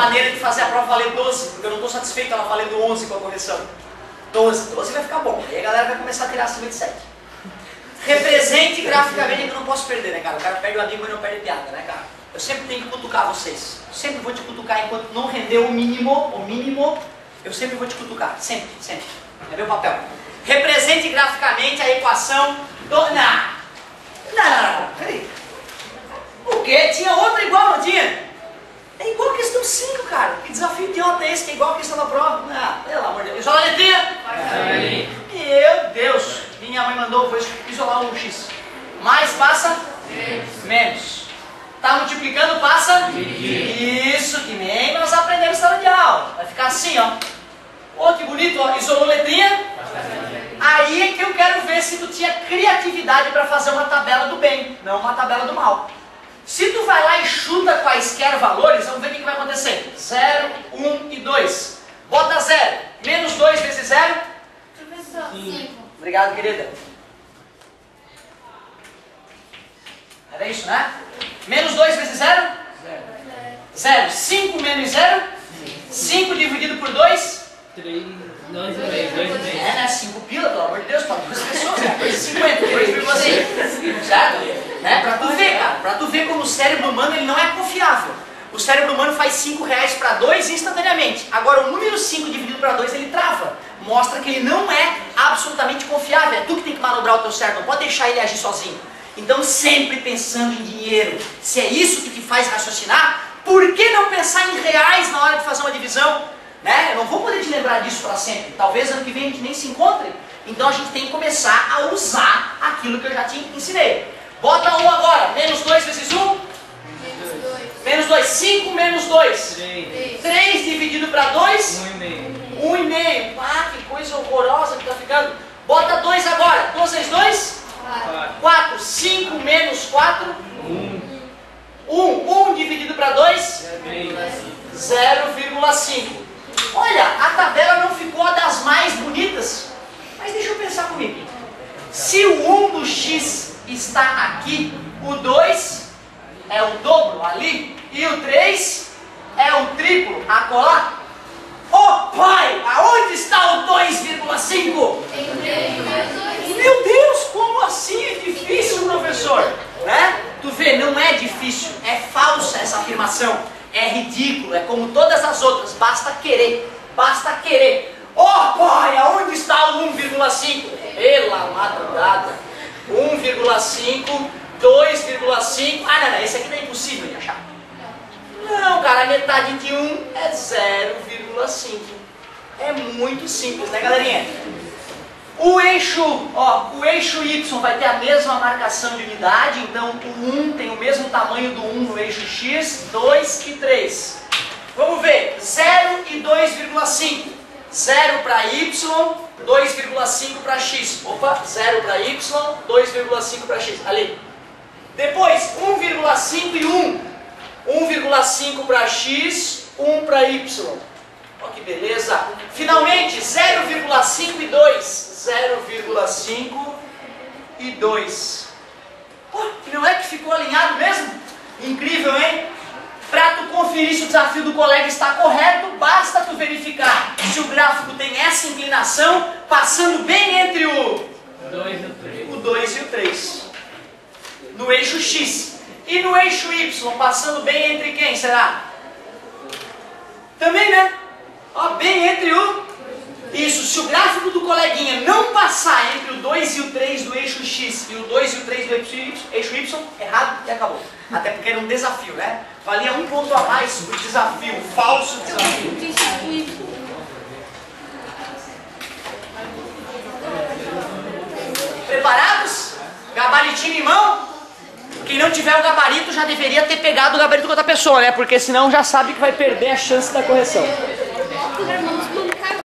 maneira de fazer a prova valer 12, porque eu não estou satisfeito ela valendo 11 com a correção. 12 vai ficar bom. Aí a galera vai começar a tirar acima de 7. Represente graficamente, que eu não posso perder, né, cara? O cara perde o amigo, mas não perde piada, né, cara? Eu sempre tenho que cutucar vocês. Eu sempre vou te cutucar enquanto não render o mínimo, eu sempre vou te cutucar. Sempre. É meu papel. Represente graficamente a equação do... Não, peraí. O quê? Tinha outra igual, não tinha? É igual a questão 5, cara. Que desafio idiota é esse que é igual a questão da prova? Ah, pelo amor de Deus. Isolar a letrinha? Meu Deus. Minha mãe mandou, vou isolar um X. Mais passa? Menos. Tá multiplicando, passa? Isso, que nem nós aprendemos na sala de aula. Vai ficar assim, ó. Ó, que bonito, ó. Isolou letrinha? Aí é que eu quero ver se tu tinha criatividade para fazer uma tabela do bem, não uma tabela do mal. Se tu vai lá e chuta quaisquer valores, vamos ver o que vai acontecer. 0, 1 e 2. Bota 0. Menos 2 vezes 0? 5. Obrigado, querida. Era isso, né? Menos 2 vezes 0? 0. 5 menos 0? 5 dividido por 2? 3. É, né? 5 pila, pelo amor de Deus, para 2 pessoas, né? 50, 2,5. Certo? Né? Pra tu ver, cara. Pra tu ver como o cérebro humano ele não é confiável. O cérebro humano faz 5 reais para 2 instantaneamente. Agora o número 5 dividido para 2 ele trava. Mostra que ele não é absolutamente confiável. É tu que tem que manobrar o teu cérebro, não pode deixar ele agir sozinho. Então sempre pensando em dinheiro. Se é isso que te faz raciocinar, por que não pensar em reais na hora de fazer uma divisão? Né? Eu não vou poder te lembrar disso para sempre. Talvez ano que vem a gente nem se encontre. Então a gente tem que começar a usar aquilo que eu já te ensinei. Bota 1 agora. Menos 2 vezes 1? Menos 2. 5 menos 2? 3 dividido para 2? 1,5. Ah, que coisa horrorosa que tá ficando. Bota 2 agora. 2 vezes 2? 4. 5 menos 4? 1 dividido para 2? 0,5. Olha, a tabela não ficou a das mais bonitas. Mas deixa eu pensar comigo. Se o 1 do x está aqui, o 2 é o dobro ali e o 3 é o triplo acolá. Oh pai, aonde está o 2,5? Meu Deus, como assim é difícil, professor? Né? Tu vê, não é difícil, é falsa essa afirmação. É ridículo, é como todas as outras, basta querer, basta querer. Oh pai, aonde está o 1,5? Pela madrugada. 1,5, 2,5. Ah, não, esse aqui não é impossível de achar. Não, cara, a metade de 1 é 0,5. É muito simples, né, galerinha? O eixo Y vai ter a mesma marcação de unidade, então o 1 tem o mesmo tamanho do 1 no eixo X, 2 e 3. Vamos ver, 0 e 2,5. 0 para Y, 2,5 para X. Opa, 0 para Y, 2,5 para X. Ali. Depois, 1,5 e 1. 1,5 para X, 1 para Y. Olha que beleza. Finalmente, 0,5 e 2. 0,5 e 2. Oh, não é que ficou alinhado mesmo? Incrível, hein? Para tu conferir se o desafio do colega está correto, basta tu verificar se o gráfico tem essa inclinação, passando bem entre o 2 e o 3. No eixo X. E no eixo Y, passando bem entre quem, será? Também, né? Ó, bem entre o... Isso, se o gráfico do coleguinha não passar entre o 2 e o 3 do eixo X e o 2 e o 3 do eixo Y, errado e acabou. Até porque era um desafio, né? Valia um ponto a mais o desafio, o falso desafio. Preparados? Gabaritinho em mão? Quem não tiver o gabarito já deveria ter pegado o gabarito com outra pessoa, né? Porque senão já sabe que vai perder a chance da correção.